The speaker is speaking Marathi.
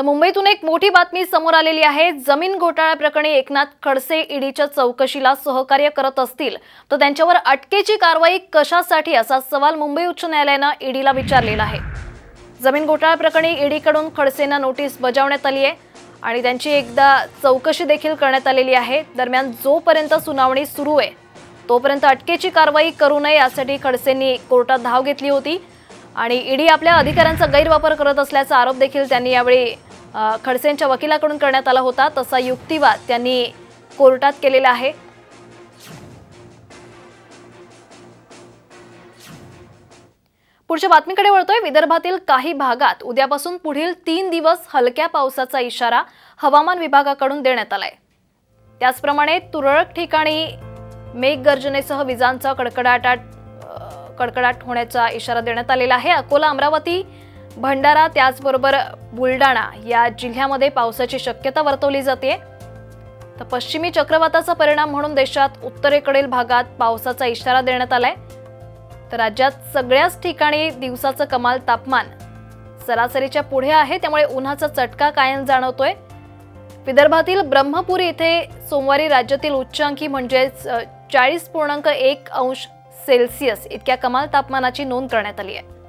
तर मुंबईतून एक मोठी बातमी समोर आलेली आहे। जमीन घोटाळा प्रकरणी एकनाथ खडसे ईडीच्या चौकशीला सहकार्य करत असतील तर त्यांच्यावर अटकेची कारवाई कशासाठी असा सवाल मुंबई उच्च न्यायालयाने ईडीला विचारलेला आहे। जमीन घोटाळा प्रकरणी ईडीकडून खडसेंना नोटीस बजावण्यात आली आहे आणि त्यांची एकदा चौकशी देखील करण्यात आलेली आहे। दरम्यान जोपर्यंत सुनावणी सुरू आहे तोपर्यंत अटकेची कारवाई करू नये यासाठी खडसेंनी कोर्टात धाव घेतली होती आणि ईडी आपल्या अधिकारांचा गैरवापर करत असल्याचा आरोप देखील त्यांनी यावेळी खडसेंच्या वकिलाकडून करण्यात आला होता। तसा युक्तिवाद त्यांनी कोर्टात केलेला आहे। पुढच्या बातमीकडे वळतोय। विदर्भातील काही भागात उद्यापासून पुढील 3 दिवस हलक्या पावसाचा इशारा हवामान विभागाकडून देण्यात आलाय। त्याचप्रमाणे तुरळक ठिकाणी मेघगर्जनेसह विजांचा कडकडाट होण्याचा इशारा देण्यात आलेला आहे। अकोला, अमरावती, भंडारा त्याचबरोबर बुलढाणा या जिल्ह्यामध्ये पावसाची शक्यता वर्तवली जाते। तर पश्चिमी चक्रवाताचा परिणाम म्हणून देशात उत्तरेकडील भागात पावसाचा इशारा देण्यात आलाय। तर राज्यात सगळ्याच ठिकाणी दिवसाचं कमाल तापमान सरासरीच्या पुढे आहे, त्यामुळे उन्हाचा चटका कायम जाणवतोय। विदर्भातील ब्रह्मपुरी इथे सोमवारी राज्यातील उच्चांकी म्हणजे 40.1 अंश सेल्सिअस इतक्या कमाल तापमानाची नोंद करण्यात आली आहे।